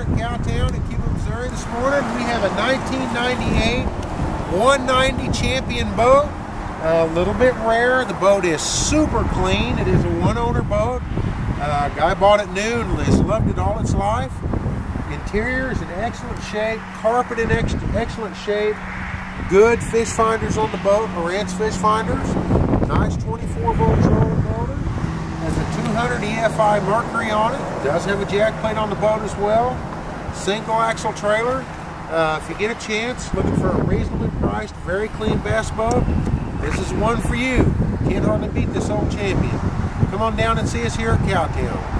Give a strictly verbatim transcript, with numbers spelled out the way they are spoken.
Cowtown in Cuba, Missouri this morning. We have a nineteen ninety-eight one ninety Champion boat. A little bit rare. The boat is super clean. It is a one-owner boat. Uh, guy bought it new and has loved it all its life. Interior is in excellent shape. Carpet in ex excellent shape. Good fish finders on the boat, Lowrance fish finders. Nice twenty-four volt trolling motor. Has a two hundred E F I Mercury on it. Does have a jack plate on the boat as well. Single axle trailer. Uh, if you get a chance, looking for a reasonably priced, very clean bass boat, this is one for you. Can't hardly beat this old Champion. Come on down and see us here at Cowtown.